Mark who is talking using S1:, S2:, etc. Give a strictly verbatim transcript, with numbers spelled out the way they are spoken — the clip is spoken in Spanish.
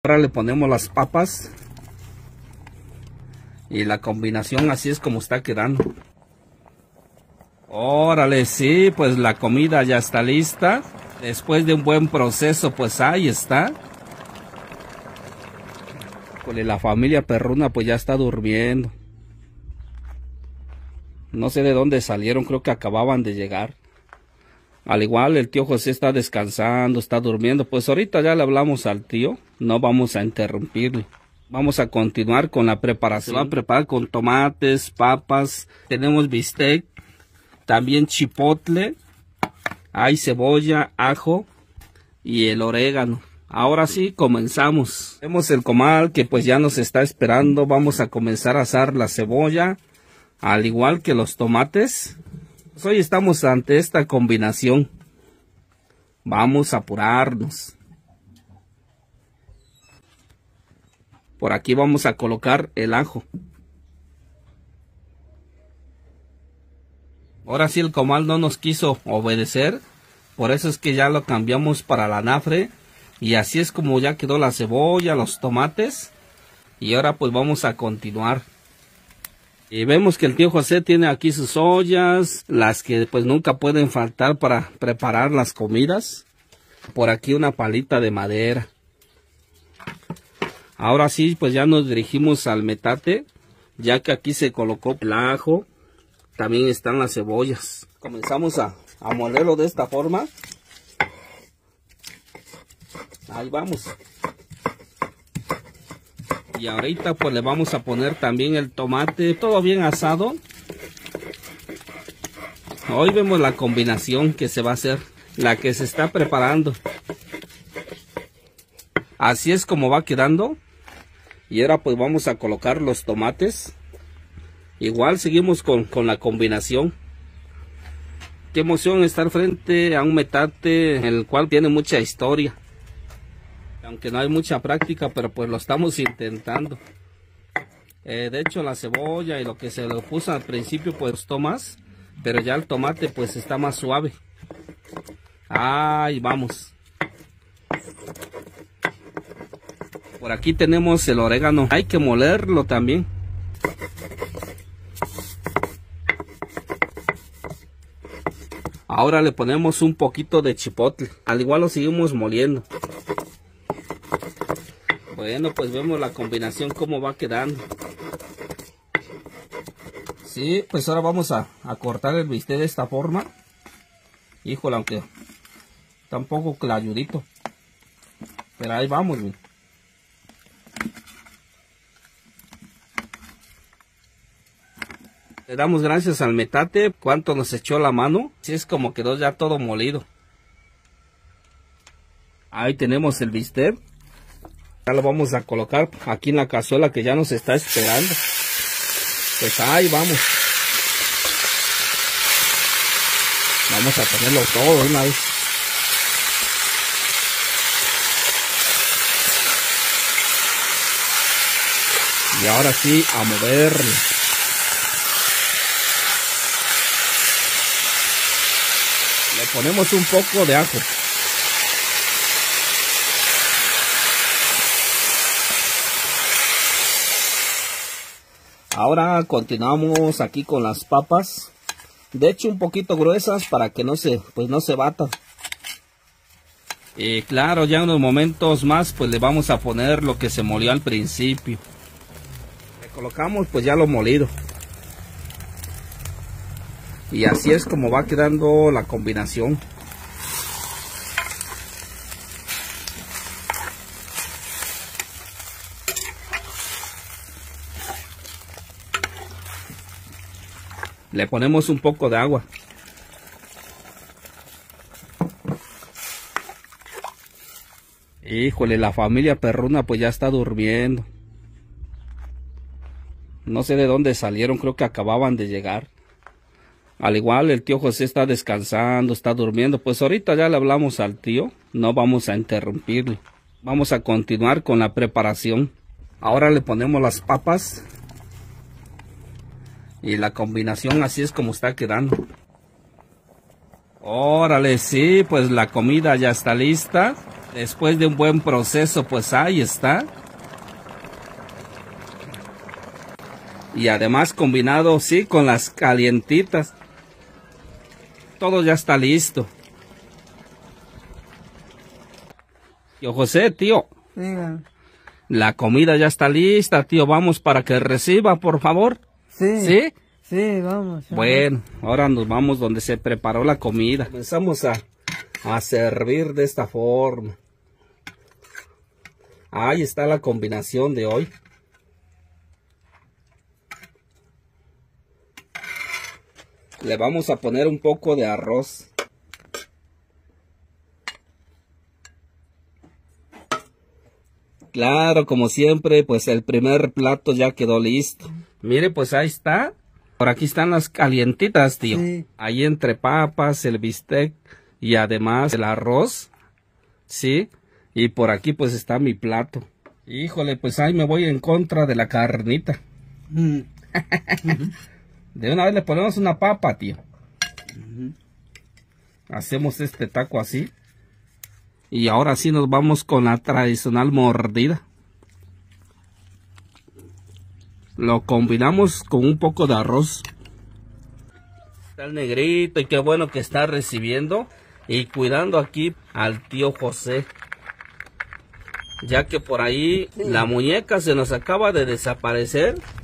S1: Ahora le ponemos las papas. Y la combinación así es como está quedando. Órale, sí, pues la comida ya está lista. Después de un buen proceso, pues ahí está. Pues la familia perruna pues ya está durmiendo. No sé de dónde salieron, creo que acababan de llegar. Al igual el tío José está descansando, está durmiendo. Pues ahorita ya le hablamos al tío, no vamos a interrumpirle. Vamos a continuar con la preparación. Se va a preparar con tomates, papas, tenemos bistec, también chipotle, hay cebolla, ajo y el orégano. Ahora sí, comenzamos. Vemos el comal que pues ya nos está esperando. Vamos a comenzar a asar la cebolla, al igual que los tomates. Pues hoy estamos ante esta combinación. Vamos a apurarnos. Por aquí vamos a colocar el ajo. Ahora sí el comal no nos quiso obedecer. Por eso es que ya lo cambiamos para la anafre. Y así es como ya quedó la cebolla, los tomates. Y ahora pues vamos a continuar. Y vemos que el tío José tiene aquí sus ollas, las que pues nunca pueden faltar para preparar las comidas. Por aquí una palita de madera. Ahora sí, pues ya nos dirigimos al metate, ya que aquí se colocó el ajo, también están las cebollas. Comenzamos a, a molerlo de esta forma. Ahí vamos. Y ahorita pues le vamos a poner también el tomate, todo bien asado. Hoy vemos la combinación que se va a hacer, la que se está preparando. Así es como va quedando. Y ahora pues vamos a colocar los tomates. Igual seguimos con, con la combinación. Qué emoción estar frente a un metate en el cual tiene mucha historia. Aunque no hay mucha práctica, pero pues lo estamos intentando. Eh, de hecho la cebolla y lo que se le puso al principio pues costó más. Pero ya el tomate pues está más suave. Ahí vamos. Por aquí tenemos el orégano. Hay que molerlo también. Ahora le ponemos un poquito de chipotle. Al igual lo seguimos moliendo. Bueno, pues vemos la combinación cómo va quedando. Sí, pues ahora vamos a, a cortar el bistec de esta forma. Híjole, aunque está un poco clayudito. Pero ahí vamos, bien. Le damos gracias al metate, cuánto nos echó la mano. Así es como quedó ya todo molido. Ahí tenemos el bistec. Ya lo vamos a colocar aquí en la cazuela que ya nos está esperando. Pues ahí vamos. Vamos a ponerlo todo de una vez. Y ahora sí, a moverlo. Le ponemos un poco de ajo. Ahora continuamos aquí con las papas. De hecho un poquito gruesas para que no se, pues no se batan. Y claro, ya en unos momentos más pues le vamos a poner lo que se molió al principio. Le colocamos pues ya lo molido. Y así es como va quedando la combinación. Le ponemos un poco de agua. Híjole, la familia perruna pues ya está durmiendo. No sé de dónde salieron, creo que acababan de llegar. Al igual el tío José está descansando, está durmiendo. Pues ahorita ya le hablamos al tío, no vamos a interrumpirle. Vamos a continuar con la preparación. Ahora le ponemos las papas. Y la combinación así es como está quedando. Órale, sí, pues la comida ya está lista. Después de un buen proceso, pues ahí está. Y además combinado, sí, con las calientitas. Todo ya está listo. Tío José, tío.
S2: Diga.
S1: La comida ya está lista, tío. Vamos para que reciba, por favor.
S2: Sí.
S1: ¿Sí?
S2: Sí, vamos.
S1: Bueno, ahora nos vamos donde se preparó la comida. Comenzamos a, a servir de esta forma. Ahí está la combinación de hoy. Le vamos a poner un poco de arroz. Claro, como siempre, pues el primer plato ya quedó listo. Mire, pues ahí está. Por aquí están las calientitas, tío.
S2: Sí.
S1: Ahí entre papas, el bistec y además el arroz. Sí. Y por aquí pues está mi plato. Híjole, pues ahí me voy en contra de la carnita.
S2: Mm.
S1: De una vez le ponemos una papa, tío. Hacemos este taco así. Y ahora sí nos vamos con la tradicional mordida. Lo combinamos con un poco de arroz. Está el negrito y qué bueno que está recibiendo y cuidando aquí al tío José. Ya que por ahí la muñeca se nos acaba de desaparecer.